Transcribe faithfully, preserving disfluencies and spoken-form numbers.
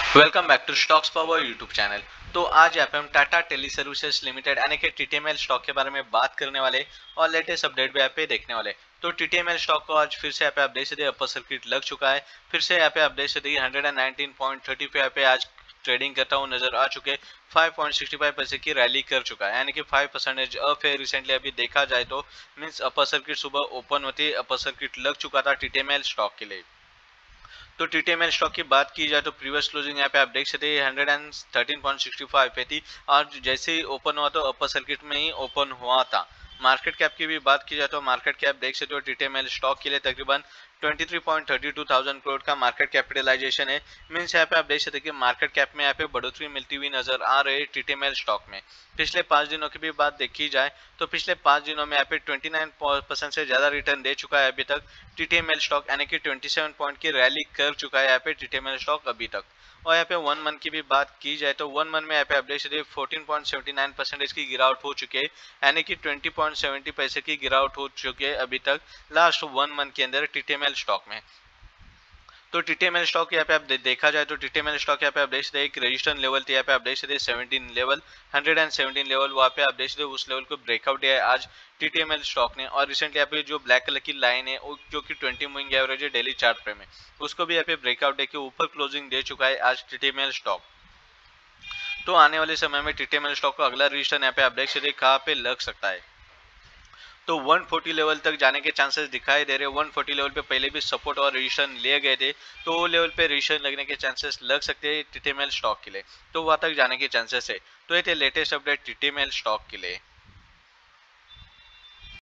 Welcome back to stocks power YouTube channel. तो आज यहाँ पे हम टाटा टेली सर्विसेज लिमिटेड यानी कि टीटीएमएल स्टॉक के बारे में बात करने वाले और लेटेस्ट अपडेट भी यहाँ पे देखने वाले। तो टीटीएमएल स्टॉक को आज फिर से यहाँ पे आप देख सकते हैं अपर सर्किट लग चुका है। फिर से यहाँ पे आप देख सकते हैं hundred and nineteen point thirty पे यहाँ पे आज ट्रेडिंग करता हुआ नजर आ चुके फाइव पॉइंट सिक्सटी फाइव पैसे की रैली कर चुका है, यानी कि फाइव परसेंटेज अप है। रिसेंटली अभी देखा जाए तो मीन्स अपर सर्किट सुबह ओपन होती अपर सर्किट लग चुका था टीटीएमएल स्टॉक के लिए। तो टीटीएमएल स्टॉक की बात की जाए तो प्रीवियस क्लोजिंग यहाँ पे आप देख सकते हैं hundred and thirteen point sixty five पे थी और जैसे ही ओपन हुआ तो अपर सर्किट में ही ओपन हुआ था। मार्केट कैप की भी बात की जाए तो मार्केट कैप देख सकते हो टीटीएमएल स्टॉक के लिए तकरीबन तेईस point thirty two thousand crore का मार्केट कैपिटलाइजेशन है। मीन्स यहाँ पे आप देख सकते हैं कि मार्केट कैप में यहाँ पे बढ़ोतरी मिलती हुई नजर आ रही है टीटीएमएल स्टॉक में। पिछले पांच दिनों की भी बात देखी जाए तो पिछले पांच दिनों में यहाँ पे उनतीस परसेंट से ज्यादा रिटर्न दे चुका है अभी तक टीटीएमएल स्टॉक, यानी कि सत्ताईस पॉइंट की रैली कर चुका है यहाँ पे टीटीएमएल स्टॉक अभी तक। और यहाँ पे वन मंथ की भी बात की जाए तो वन मंथ में यहाँ पे आप देख सकते हैं fourteen point seventy nine percent की गिरावट हो चुकी है, यानी कि ट्वेंटी पॉइंट सेवेंटी पैसे की गिरावट हो चुकी है अभी तक लास्ट वन मंथ के अंदर टीटीएमएल स्टॉक में। तो टीटीएमएल स्टॉक यहाँ पे आप दे, देखा जाए तो टीटीएमएल स्टॉक यहाँ पे आप देख सकते हैं एक रजिस्टेंस लेवल थी, यहाँ पे आप देख सकते हैं seventeen level hundred and seventeen level, वहाँ पे आप देख सकते हैं उस लेवल को ब्रेकआउट दिया है आज टीटीएमएल स्टॉक ने। और रिसेंटली यहाँ पे जो ब्लैक कलर की लाइन है जो कि ट्वेंटी मूविंग एवरेज है डेली चार्ट पे में, उसको भी यहाँ पे ब्रेकआउट दे के ऊपर क्लोजिंग दे चुका है आज टीटीएमएल स्टॉक। तो आने वाले समय में टीटीएमएल स्टॉक का अगला रजिस्टेंस यहाँ पे आप देख सकते हैं कहाँ पे लग सकता है, तो वन फोर्टी लेवल तक जाने के चांसेस दिखाई दे रहे हैं। वन फोर्टी लेवल पे पहले भी सपोर्ट और रेजिस्टेंस लिए गए थे, तो वो लेवल पे रेजिस्टेंस लगने के चांसेस लग सकते हैं टीटीएमएल स्टॉक के लिए, तो वहां तक जाने के चांसेस है। तो ये थे लेटेस्ट अपडेट टीटीएमएल स्टॉक के लिए।